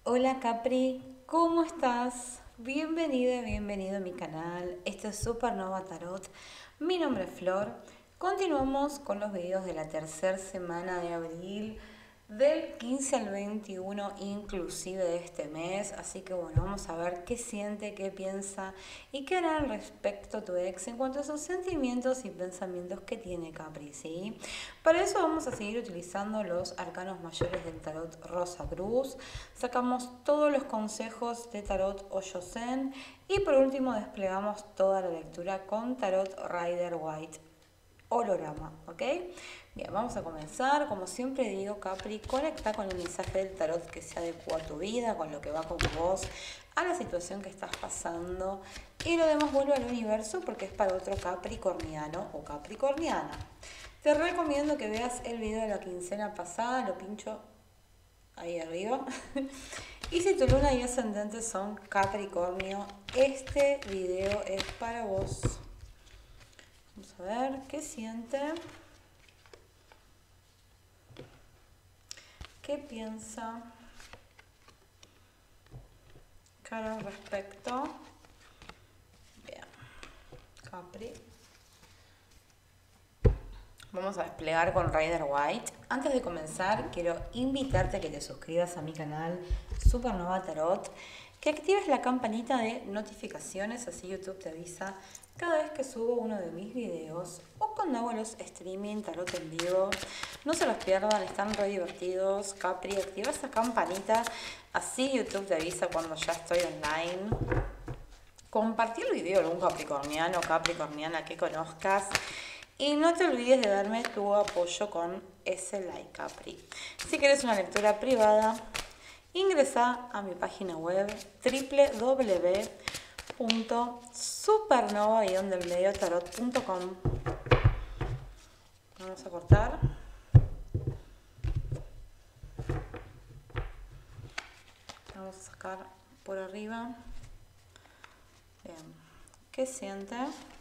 Hola Capri, ¿cómo estás? Bienvenida, bienvenido a mi canal. Este es Supernova Tarot. Mi nombre es Flor. Continuamos con los videos de la tercera semana de abril, del 15 al 21 inclusive de este mes. Así que bueno, vamos a ver qué siente, qué piensa y qué hará al respecto tu ex en cuanto a sus sentimientos y pensamientos que tiene Capri, ¿sí? Para eso vamos a seguir utilizando los arcanos mayores del tarot Rosa Cruz. Sacamos todos los consejos de tarot Osho Zen y por último desplegamos toda la lectura con tarot Rider White holograma, ¿ok? Bien, vamos a comenzar. Como siempre digo, Capri, conecta con el mensaje del tarot que se adecua a tu vida, con lo que va con vos, a la situación que estás pasando. Y lo demás vuelve al universo porque es para otro capricorniano o capricorniana. Te recomiendo que veas el video de la quincena pasada, lo pincho ahí arriba. Y si tu luna y ascendente son Capricornio, este video es para vos. Vamos a ver qué siente, qué piensa, cara al respecto. Bien, Capri. Vamos a desplegar con Rider White. Antes de comenzar, quiero invitarte a que te suscribas a mi canal Supernova Tarot, que actives la campanita de notificaciones, así YouTube te avisa cada vez que subo uno de mis videos o cuando hago los streaming tarot en vivo. No se los pierdan, están re divertidos. Capri, activa esa campanita, así YouTube te avisa cuando ya estoy online. Compartir el video a algún capricorniano o capricorniana que conozcas. Y no te olvides de darme tu apoyo con ese like, Capri. Si quieres una lectura privada, ingresa a mi página web www.supernova-tarot.com. Vamos a cortar. Vamos a sacar por arriba. Bien. ¿Qué siente?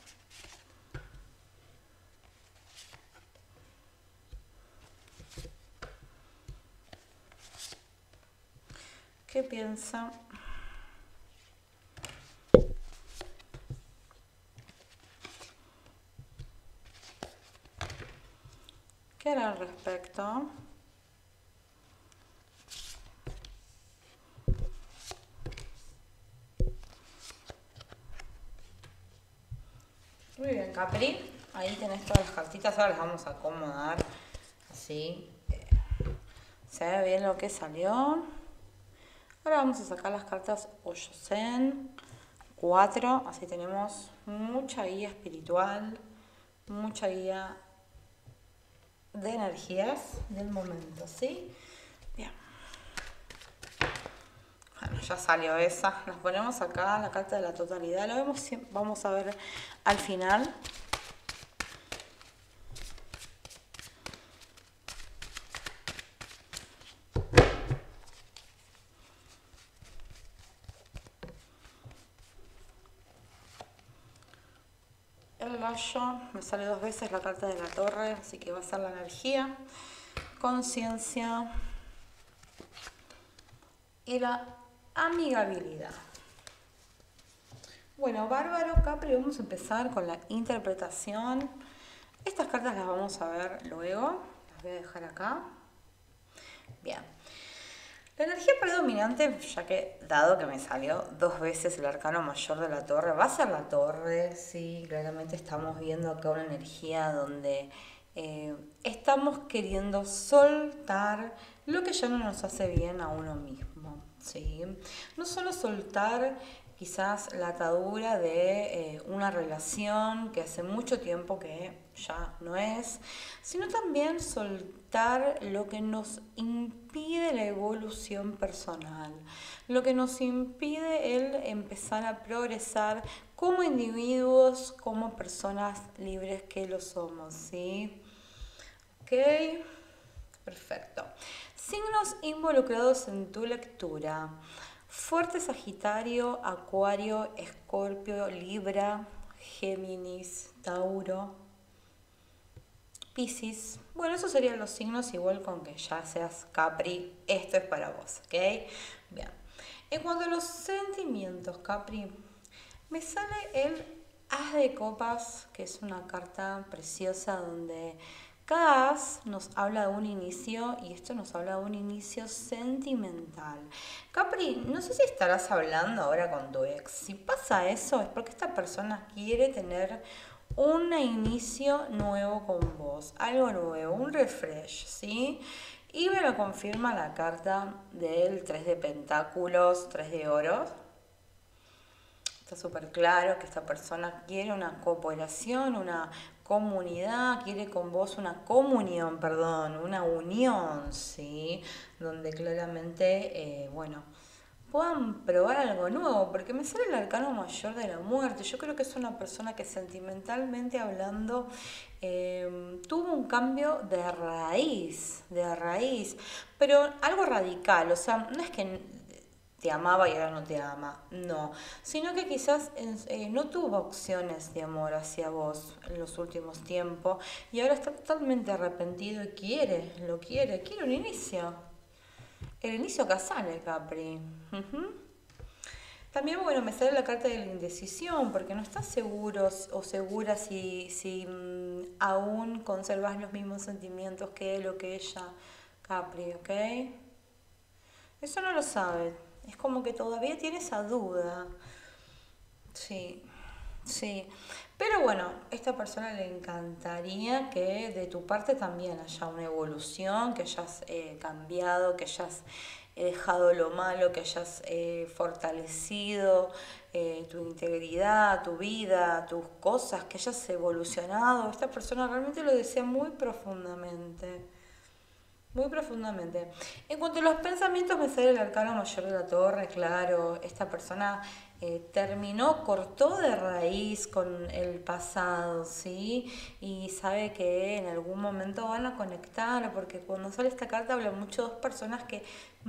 ¿Qué piensa? ¿Qué hará al respecto? Muy bien, Capri. Ahí tenés todas las cartitas. Ahora las vamos a acomodar así. Se ve bien lo que salió. Ahora vamos a sacar las cartas Osho Zen 4. Así tenemos mucha guía espiritual, mucha guía de energías del momento, ¿sí? Bien. Bueno, ya salió esa. Las ponemos acá, la carta de la totalidad. Lo vemos, vamos a ver al final. El gallo, me sale 2 veces la carta de la torre, así que va a ser la energía, conciencia y la amigabilidad. Bueno, bárbaro, Capri, vamos a empezar con la interpretación. Estas cartas las vamos a ver luego, las voy a dejar acá. Bien. La energía predominante, ya que dado que me salió 2 veces el arcano mayor de la torre, va a ser la torre, sí, claramente estamos viendo acá una energía donde estamos queriendo soltar lo que ya no nos hace bien a uno mismo, sí. No solo soltar quizás la atadura de una relación que hace mucho tiempo que ya no es, sino también soltar lo que nos impide la evolución personal, lo que nos impide el empezar a progresar como individuos, como personas libres que lo somos, ¿sí? Ok, perfecto. Signos involucrados en tu lectura. Fuerte Sagitario, Acuario, Escorpio, Libra, Géminis, Tauro, Piscis. Bueno, esos serían los signos, igual con que ya seas Capri, esto es para vos, ¿ok? Bien. En cuanto a los sentimientos, Capri, me sale el As de Copas, que es una carta preciosa donde cada as nos habla de un inicio y esto nos habla de un inicio sentimental. Capri, no sé si estarás hablando ahora con tu ex. Si pasa eso es porque esta persona quiere tener un inicio nuevo con vos, algo nuevo, un refresh, ¿sí? Y me lo confirma la carta del 3 de pentáculos, 3 de oros. Está súper claro que esta persona quiere una cooperación, una comunidad, quiere con vos una comunión, perdón, una unión, ¿sí? Donde claramente, bueno, puedan probar algo nuevo, porque me sale el arcano mayor de la muerte. Yo creo que es una persona que sentimentalmente hablando tuvo un cambio de raíz, pero algo radical, o sea, no es que te amaba y ahora no te ama, no, sino que quizás no tuvo opciones de amor hacia vos en los últimos tiempos y ahora está totalmente arrepentido y quiere un inicio. El inicio casale, Capri. Ujú. También, bueno, me sale la carta de la indecisión, porque no estás seguro o segura si aún conservas los mismos sentimientos que él o que ella, Capri, ¿ok? Eso no lo sabe. Es como que todavía tiene esa duda. Sí, sí. Pero bueno, a esta persona le encantaría que de tu parte también haya una evolución, que hayas cambiado, que hayas dejado lo malo, que hayas fortalecido tu integridad, tu vida, tus cosas, que hayas evolucionado. Esta persona realmente lo desea muy profundamente. Muy profundamente. En cuanto a los pensamientos, me sale el arcano mayor de la torre, claro, esta persona cortó de raíz con el pasado, ¿sí? Y sabe que en algún momento van a conectar, porque cuando sale esta carta habla mucho de dos personas que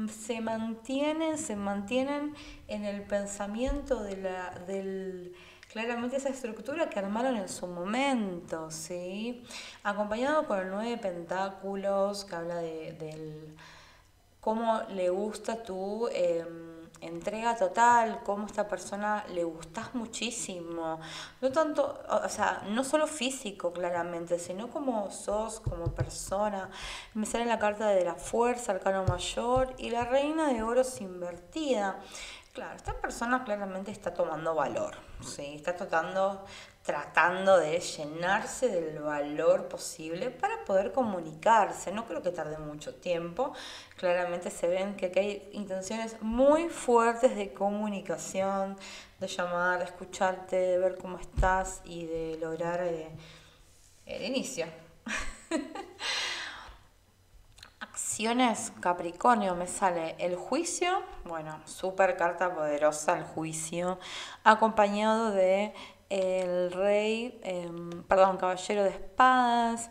se mantienen en el pensamiento del claramente esa estructura que armaron en su momento, ¿sí? Acompañado por el 9 de pentáculos, que habla del cómo le gusta tu entrega total, cómo a esta persona le gustas muchísimo. No tanto, o sea, no solo físico claramente, sino como sos, como persona. Me sale la carta de la fuerza, arcano mayor, y la reina de oros invertida. Claro, esta persona claramente está tomando valor, ¿sí? Está tratando de llenarse del valor posible para poder comunicarse. No creo que tarde mucho tiempo. Claramente se ven que hay intenciones muy fuertes de comunicación, de llamar, de escucharte, de ver cómo estás y de lograr el inicio. Acciones, Capricornio, me sale el juicio, bueno, super carta poderosa, el juicio, acompañado de el rey, caballero de espadas.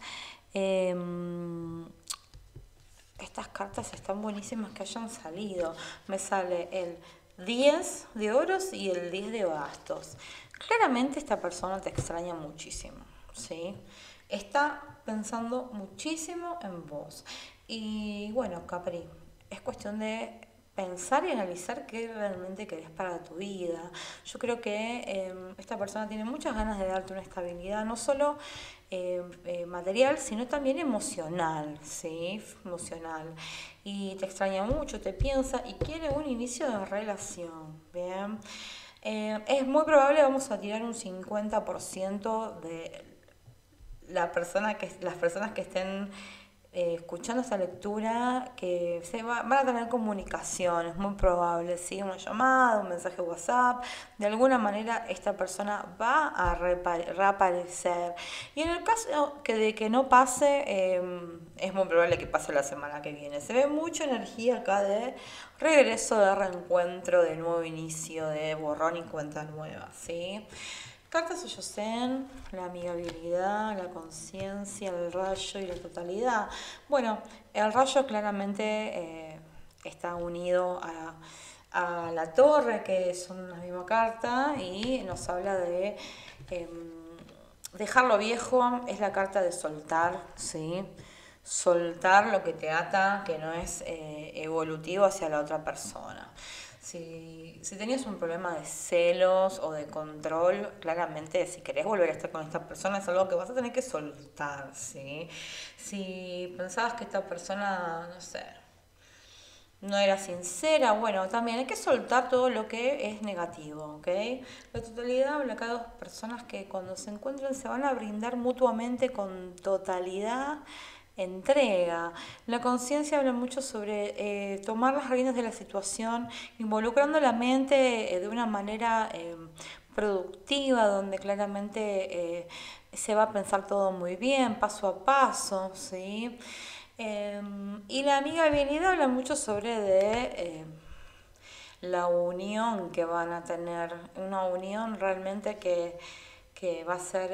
Estas cartas están buenísimas que hayan salido. Me sale el 10 de oros y el 10 de bastos. Claramente esta persona te extraña muchísimo, ¿sí? Está pensando muchísimo en vos. Y bueno, Capri, es cuestión de pensar y analizar qué realmente querés para tu vida. Yo creo que esta persona tiene muchas ganas de darte una estabilidad, no solo material, sino también emocional, ¿sí? Emocional. Y te extraña mucho, te piensa y quiere un inicio de relación, ¿bien? Es muy probable, vamos a tirar un 50% de las personas que estén escuchando esta lectura, que van a tener comunicación, es muy probable, ¿sí? Una llamada, un mensaje WhatsApp, de alguna manera esta persona va a reaparecer. Y en el caso de que no pase, es muy probable que pase la semana que viene. Se ve mucha energía acá de regreso, de reencuentro, de nuevo inicio, de borrón y cuenta nueva, ¿sí? Cartas Oyosen, la amigabilidad, la conciencia, el rayo y la totalidad. Bueno, el rayo claramente está unido a la torre, que son la misma carta, y nos habla de dejar lo viejo, es la carta de soltar, ¿sí? soltar lo que te ata, que no es evolutivo hacia la otra persona. Si tenías un problema de celos o de control, claramente si querés volver a estar con esta persona es algo que vas a tener que soltar, ¿sí? Si pensabas que esta persona, no sé, no era sincera, bueno, también hay que soltar todo lo que es negativo, ¿ok? La totalidad habla acá de dos personas que cuando se encuentren se van a brindar mutuamente con totalidad entrega. La conciencia habla mucho sobre tomar las riendas de la situación, involucrando la mente de una manera productiva, donde claramente se va a pensar todo muy bien, paso a paso, ¿sí? Y la amigabilidad habla mucho sobre la unión que van a tener, una unión realmente que va a ser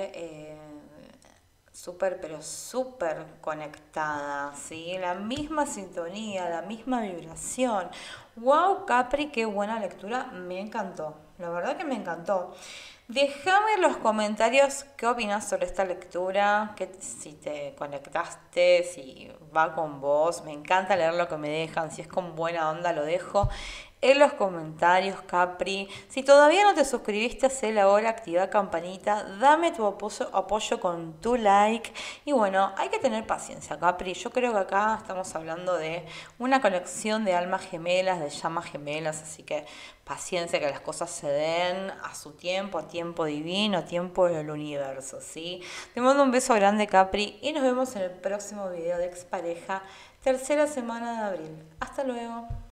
súper, pero súper conectada, ¿sí? La misma sintonía, la misma vibración. Wow, Capri, qué buena lectura, me encantó, la verdad que me encantó. Déjame en los comentarios qué opinas sobre esta lectura, que si te conectaste, si va con vos. Me encanta leer lo que me dejan, si es con buena onda lo dejo en los comentarios, Capri. Si todavía no te suscribiste, hacelo ahora, activa campanita, dame tu apoyo con tu like. Y bueno, hay que tener paciencia, Capri. Yo creo que acá estamos hablando de una conexión de almas gemelas, de llamas gemelas, así que paciencia, que las cosas se den a su tiempo, a tiempo divino, a tiempo del universo, ¿sí? Te mando un beso grande, Capri, y nos vemos en el próximo video de Expareja, tercera semana de abril. Hasta luego.